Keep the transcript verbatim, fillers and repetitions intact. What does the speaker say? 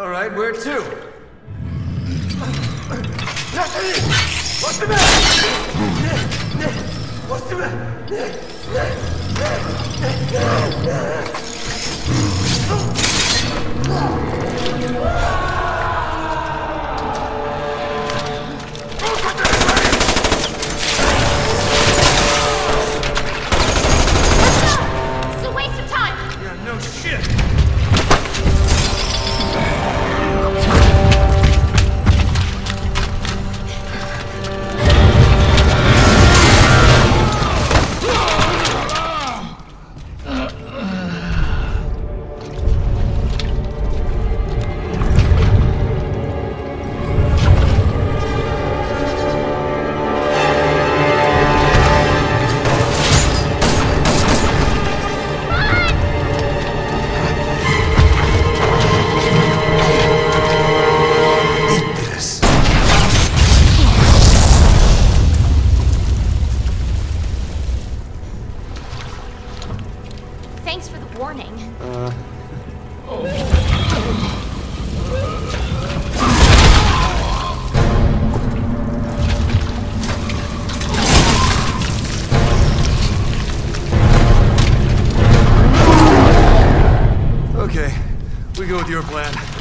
All right, where to? What's the matter? What's the It's a waste of time. Yeah, no shit. Thanks for the warning. Uh. Okay, we go with your plan.